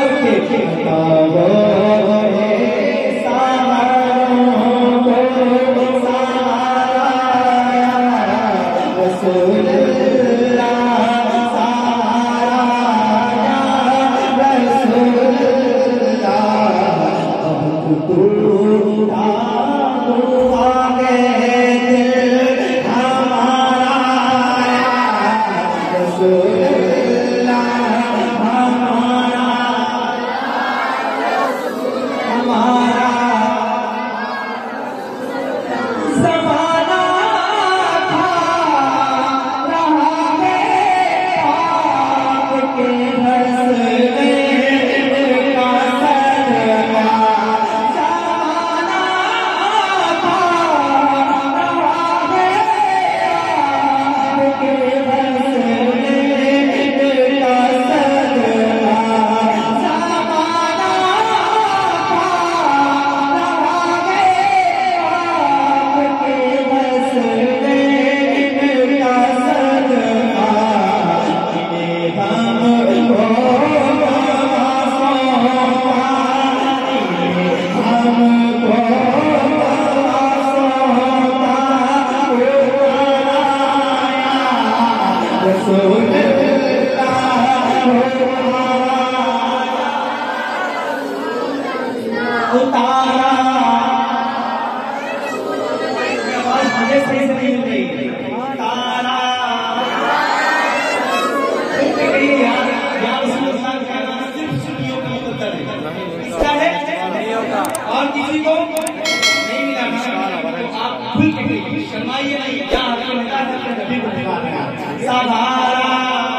और किसी को नहीं मिला तो आप खुल के शर्माइए नहीं, क्या नबी को सहारा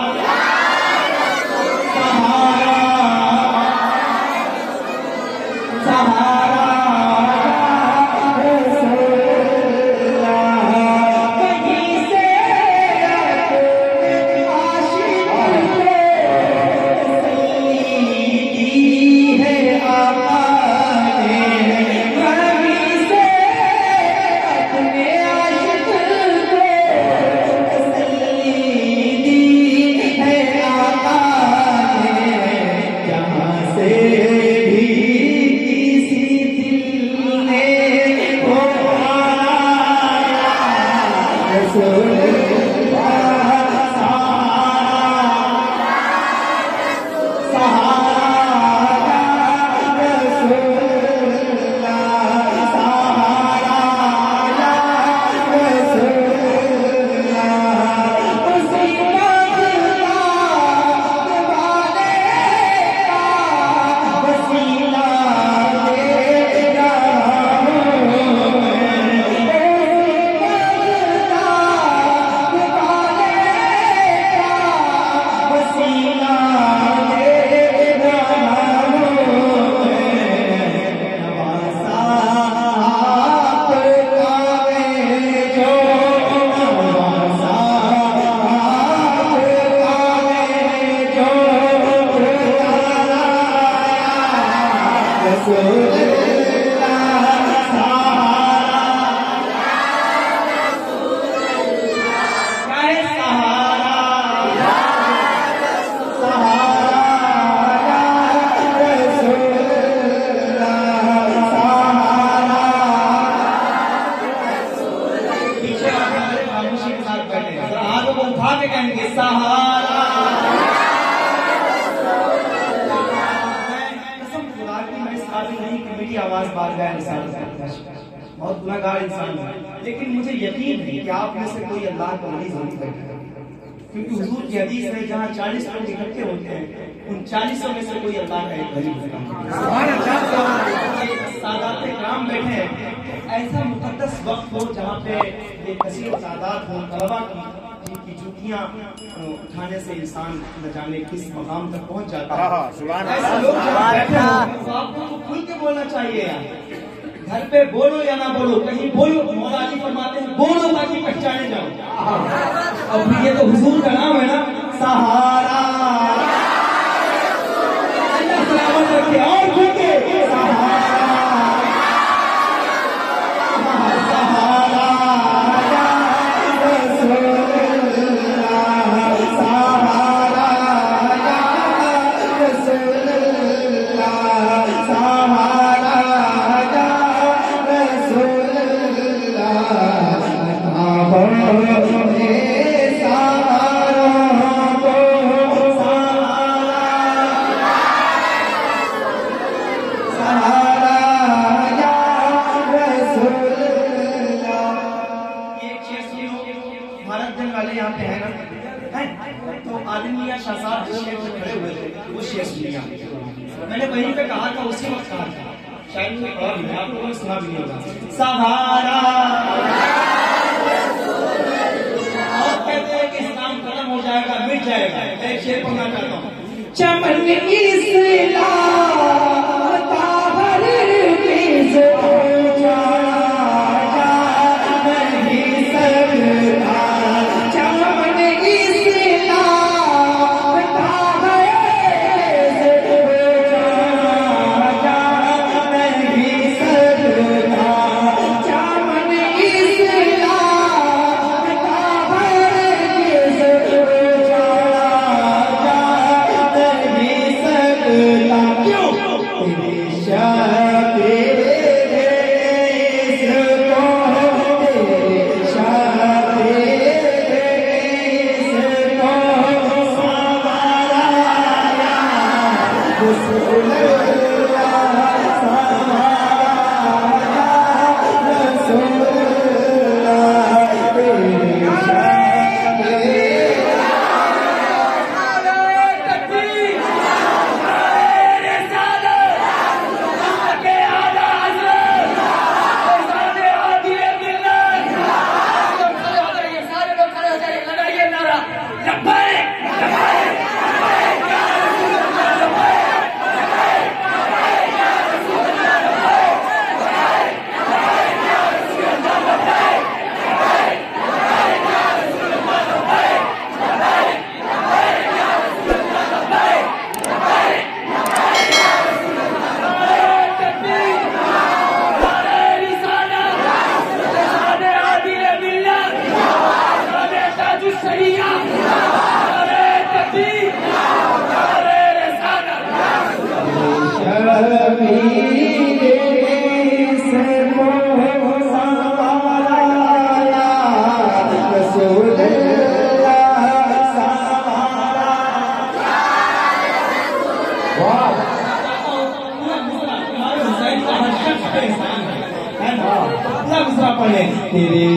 आवाज बार गया इंसान बहुत गुनाहगार इंसान है, लेकिन मुझे यकीन है कि आप में से कोई अल्लाह का वली जरूर बैठा है, क्योंकि हुजूर की हदीस है जहाँ 40 लोग इकट्ठे होते हैं उन 40 में से कोई अल्लाह का एक वली होता है। सादात किराम बैठे हैं, ऐसा मुकद्दस वक्त हो जहाँ पे बेकसीर सादात हो, तलबा की जूतियाँ उठाने से इंसान न जाने किस मकाम तक पहुँच जाता है। ऐसे लोग बैठे हो तो आपको खुल के बोलना चाहिए यार, घर पे बोलो या ना बोलो, कहीं बोलो। मौला अली फरमाते हैं बोलो ताकि पहचाने जाओ। और फिर ये तो हुजूर का नाम है ना, सहारा। अल्लाह सलामत रखे और खुल के दुनिया। मैंने वहीं पे कहा था, उसी वक्त कहा था, शायद आप लोगों ने सुना भी नहीं होगा। सहारा और कहते हैं कि इस्लाम खत्म हो जाएगा, मिट जाएगा। एक शेर पढ़ना चाहता हूँ। चमन तेरे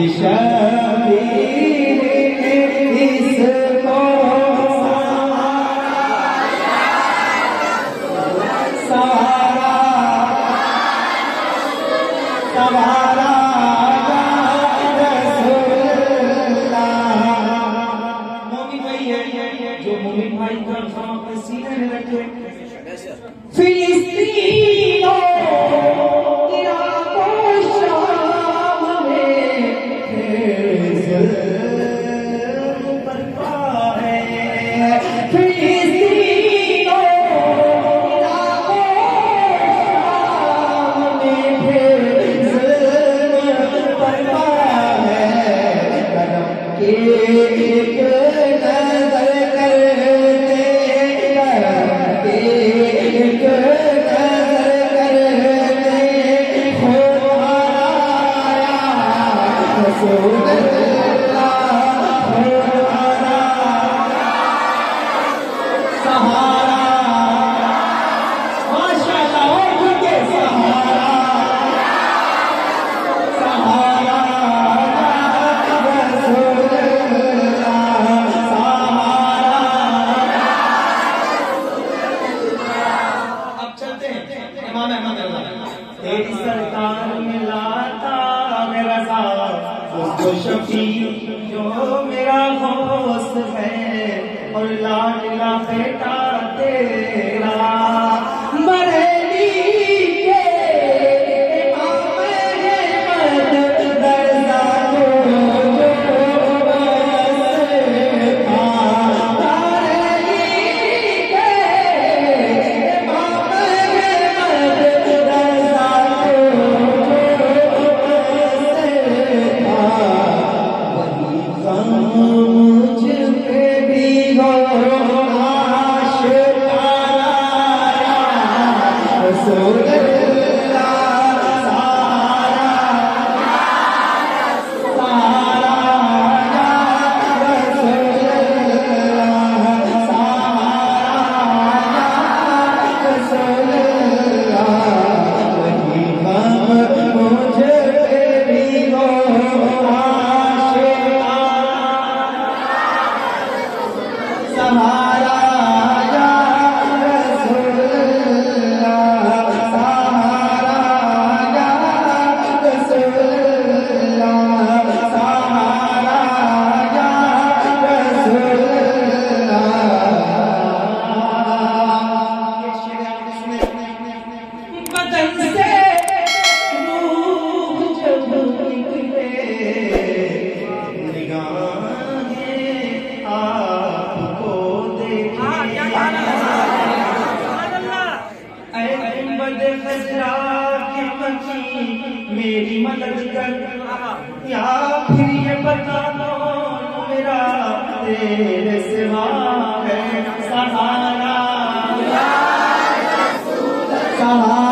जो मोमिन भाई का अपने सीने में रखे फिलिस्तीनों तेरी सरकार में लाता मेरा साथ उसको शफी जो मेरा होश है और लाडला बेटा तेरा बरेली के इमाम अहमद दरजा को जो बरस था बरेली के इमाम अहमद दरजा मुझ पे भी हो आशिकाना मेरी मदद कर, या फिर ये बता कौन मेरा तेरे सिवा है सहारा, सहारा